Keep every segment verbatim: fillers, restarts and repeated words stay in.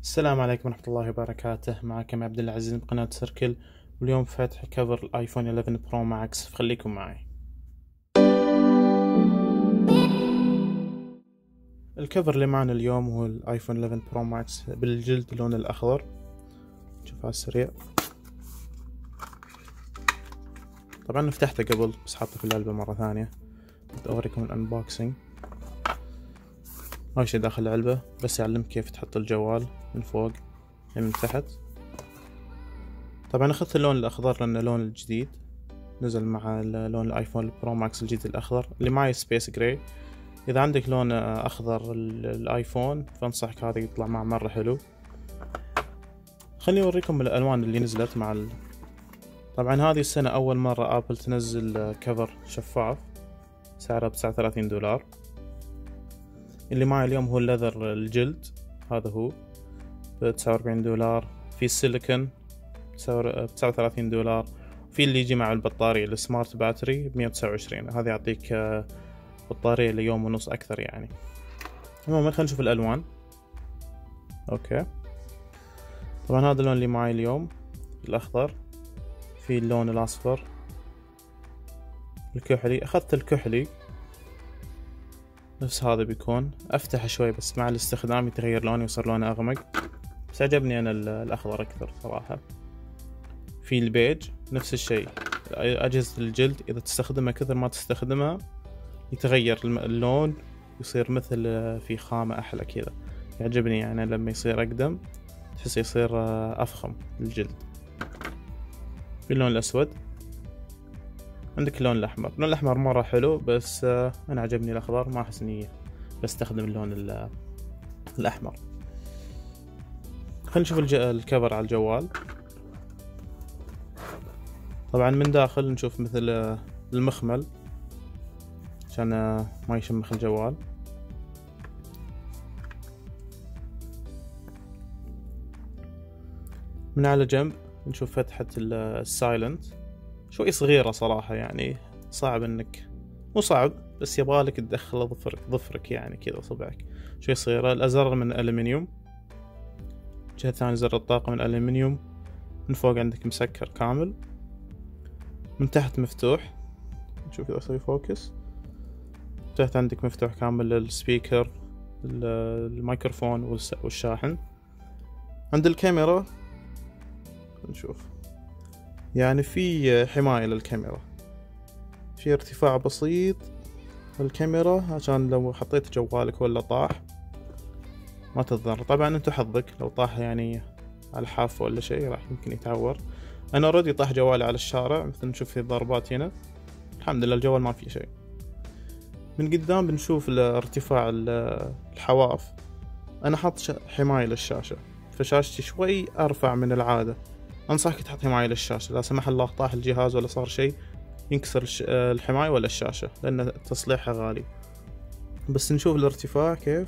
السلام عليكم ورحمة الله وبركاته. معكم عبد العزيز من قناة سيركل، واليوم فتح كفر الايفون إحدى عشر برو ماكس، فخليكم معي. الكفر اللي معنا اليوم هو الايفون إحدى عشر برو ماكس بالجلد اللون الاخضر. شوف على السريع. طبعا فتحته قبل بس حاطه في العلبة مرة ثانية. بدي اوريكم الانبوكسنج. ما في شي داخل العلبة، بس يعلمك كيف تحط الجوال من فوق من تحت. طبعا اخذت اللون الاخضر لانه لون الجديد، نزل مع لون الايفون البرو ماكس الجديد الاخضر. اللي معي سبيس جراي. اذا عندك لون اخضر الايفون فانصحك هذا يطلع معه مرة حلو. خليني اوريكم الالوان اللي نزلت مع ال... طبعا هذه السنة اول مرة ابل تنزل كفر شفاف، سعره بتسعة وثلاثين دولار. اللي معي اليوم هو اللذر الجلد، هذا هو بتسعة وأربعين دولار. في السيليكون بتسعة وثلاثين دولار. في اللي يجي مع البطارية السمارت باتري بمية وتسعة وعشرين، هذا يعطيك بطارية ليوم ونص أكثر يعني. المهم خلينا نشوف الألوان. أوكي، طبعا هذا اللون اللي معي اليوم الأخضر. في اللون الأصفر الكحلي. أخذت الكحلي نفس هذا بيكون، أفتح شوي بس مع الاستخدام يتغير لونه ويصير لونه أغمق، بس عجبني أنا الأخضر أكثر صراحة. في البيج نفس الشيء. أجهزة الجلد إذا تستخدمها كثر ما تستخدمها يتغير اللون، يصير مثل في خامة أحلى كذا. يعجبني يعني لما يصير أقدم تحس يصير أفخم الجلد. في اللون الأسود. عندك اللون الأحمر. اللون الأحمر مرة حلو، بس أنا عجبني الأخضر، ما أحس إني بستخدم اللون الأحمر. خلينا نشوف الكفر على الجوال. طبعا من داخل نشوف مثل المخمل عشان ما يشمخ الجوال. من على جنب نشوف فتحة السايلنت، شوي صغيرة صراحة، يعني صعب انك، مو صعب بس يبغالك تدخل ظفرك ظفرك يعني كذا صبعك. شوي صغيرة. الأزرار من ألمنيوم. الجهة الثانية زر الطاقة من ألمنيوم. من فوق عندك مسكر كامل، من تحت مفتوح. نشوف إذا أسوي فوكس. تحت عندك مفتوح كامل للسبيكر، الميكروفون والشاحن. عند الكاميرا نشوف يعني في حماية للكاميرا، في ارتفاع بسيط للكاميرا عشان لو حطيت جوالك ولا طاح ما تتضرر. طبعا انتو حظك لو طاح يعني على حافة ولا شيء راح يمكن يتعور. انا اوريدي طاح جوالي على الشارع، مثل نشوف في ضربات هنا، الحمد لله الجوال ما فيه شيء. من قدام بنشوف ارتفاع الحواف. انا حاط حماية للشاشة، فشاشتي شوي ارفع من العادة. انصحك تحط حماية للشاشة، لا سمح الله طاح الجهاز ولا صار شيء ينكسر الحماية ولا الشاشة، لان تصليحها غالي. بس نشوف الارتفاع كيف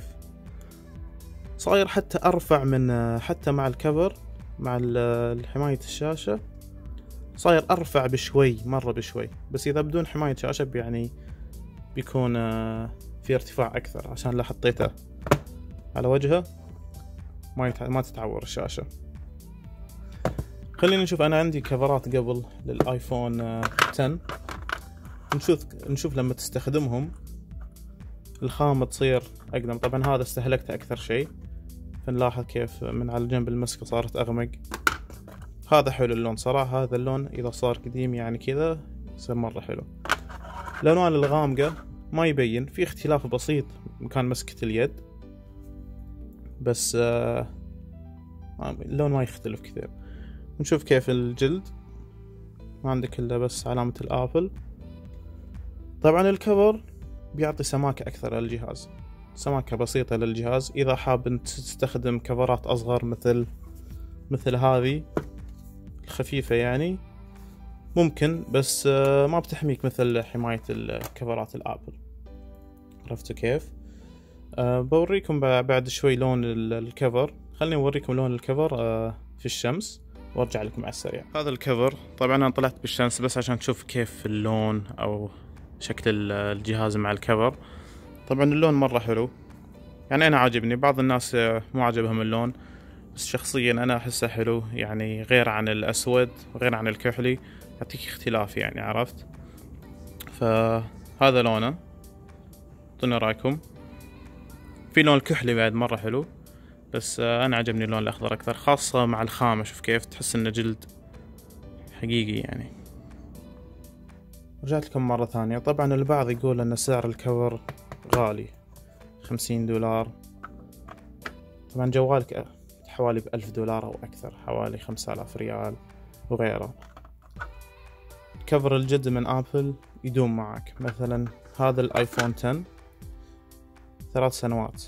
صاير، حتى ارفع من حتى مع الكفر مع حماية الشاشة صاير ارفع بشوي، مرة بشوي. بس اذا بدون حماية شاشة يعني بيكون في ارتفاع اكثر، عشان لو حطيته على وجهه ما يتع... ما تتعور الشاشة. خلينا نشوف. انا عندي كفرات قبل للايفون عشرة. نشوف نشوف لما تستخدمهم الخامة تصير اقدم. طبعا هذا استهلكته اكثر شيء، فنلاحظ كيف من على جنب المسكة صارت اغمق. هذا حلو اللون صراحة. هذا اللون اذا صار قديم يعني كذا يصير مرة حلو. الالوان الغامقة ما يبين، في اختلاف بسيط مكان مسكة اليد، بس آه اللون ما يختلف كثير. نشوف كيف الجلد، ما عندك الا بس علامة الابل. طبعا الكفر بيعطي سماكة اكثر للجهاز، سماكة بسيطة للجهاز. اذا حاب انت تستخدم كفرات اصغر مثل مثل هذه الخفيفة يعني ممكن، بس ما بتحميك مثل حماية الكفرات الابل. عرفتوا كيف؟ أه بوريكم بعد شوي لون الكفر. خليني اوريكم لون الكفر أه في الشمس وارجع لكم على السريع. هذا الكفر طبعا انا طلعت بالشمس بس عشان تشوف كيف اللون او شكل الجهاز مع الكفر. طبعا اللون مرة حلو، يعني انا عاجبني. بعض الناس مو عاجبهم اللون، بس شخصيا انا احسه حلو، يعني غير عن الاسود وغير عن الكحلي، يعطيك اختلاف يعني، عرفت؟ فهذا لونه، اعطونا رايكم. في لون الكحلي بعد مرة حلو، بس انا عجبني اللون الاخضر اكثر، خاصة مع الخامة. شوف كيف تحس انه جلد حقيقي يعني. رجعت لكم مرة ثانية. طبعا البعض يقول ان سعر الكفر غالي، خمسين دولار. طبعا جوالك حوالي بألف دولار او اكثر، حوالي خمسة آلاف ريال وغيره. كفر الجد من ابل يدوم معك. مثلا هذا الايفون عشرة ثلاث سنوات.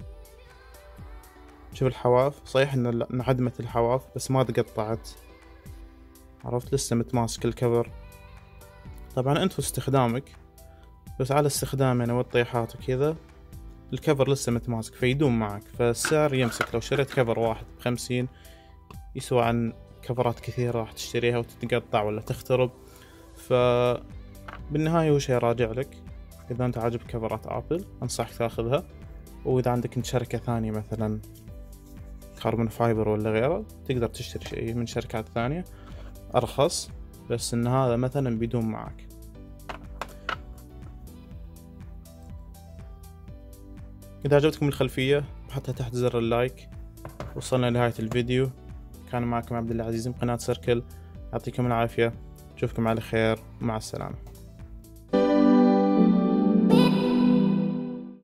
شوف الحواف، صحيح ان انعدمت الحواف بس ما تقطعت، عرفت؟ لسه متماسك الكفر. طبعا انت واستخدامك، بس على استخدامنا والطيحات وكذا الكفر لسه متماسك فيدوم معك، فالسعر يمسك. لو شريت كفر واحد بخمسين يسوى عن كفرات كثيرة راح تشتريها وتتقطع ولا تخترب. فبالنهاية هو شيء راجع لك. إذا أنت عاجبك كفرات آبل أنصحك تاخذها، وإذا عندك من شركة ثانية مثلا كاربون فايبر ولا غيره تقدر تشتري شيء من شركات ثانية أرخص، بس إن هذا مثلا بيدوم معك. إذا عجبتكم الخلفية بحطها تحت زر اللايك. وصلنا لنهاية الفيديو. كان معكم عبد الله عزيز من قناة سيركل. يعطيكم العافية، أشوفكم على خير، مع السلامة.